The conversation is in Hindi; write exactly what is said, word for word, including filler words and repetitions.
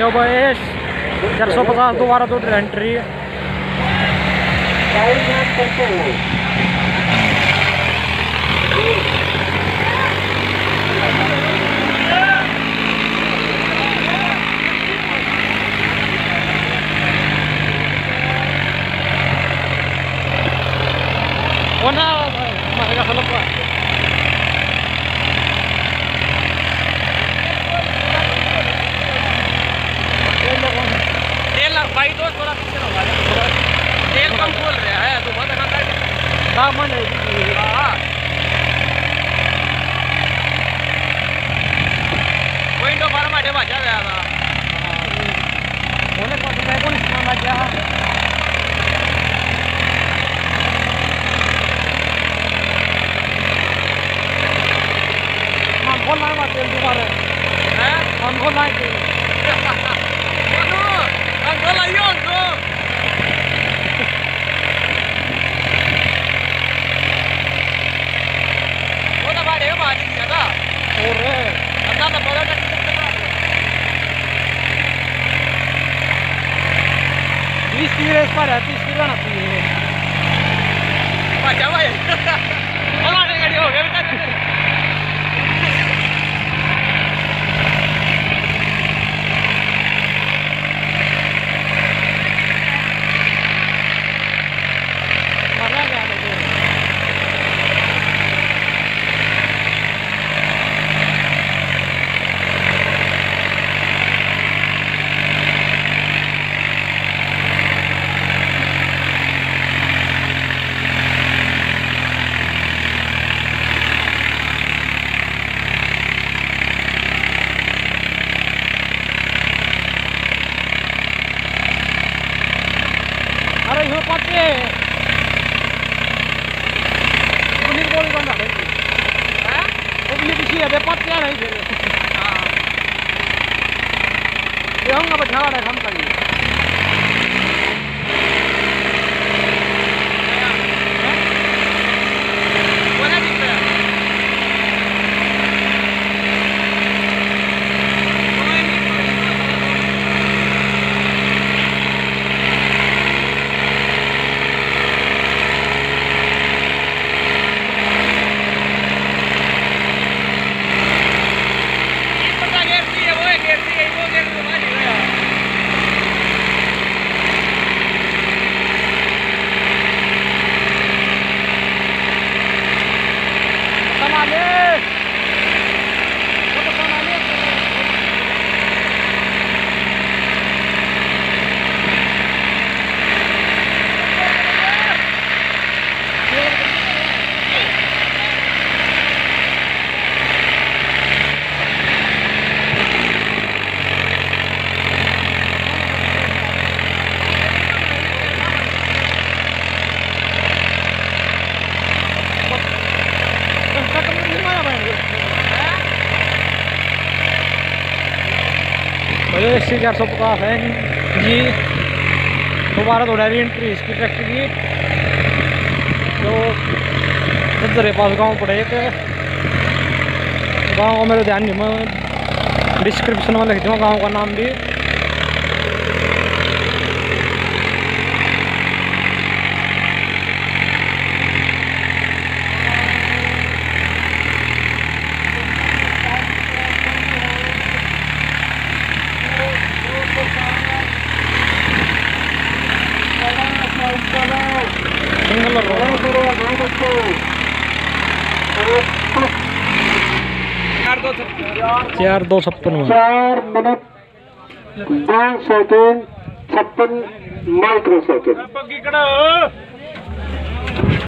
जो बॉयस चार सौ पचास दोबारा तो entry Una, makanya kalau Pak. तेल भाई तो थोड़ा पीछे रहो थोड़ा तेल कम खोल रहा है तो बहुत अच्छा है सामान है हां विंडो बार माटे बाजा गया था होने को मैं कौन इसमें आ गया हम खोल लाए बात तेल दोबारा हैं हम खोल लाए थे Angkol lagi angkol. Wo tak ada yang mati dia tak? Ore. Anda tak boleh tak kita tak. Ini serius pada, ini serius nak ni. Macam apa ya? Kalau ada yang dia, dia tak. अरे यो पत्ते पुलिस बोल कौन था हैं पुलिस किसी है पत्ते नहीं फिर हां ये हम का बैठा रहा है हम करिए बोला दिख रहा अस्सी चार सौ पचास है जी दोबारा थोड़ा एंट्री इसकी ट्रैक्टर की जो सदर पास गांव पड़े एक गांव का मेरे ध्यान नहीं मैं डिस्क्रिप्शन में लिख दूँगा गांव का नाम भी चार दो छप्पन चार मिनट दो सेकेंड छप्पन माइक्रो सेकेंड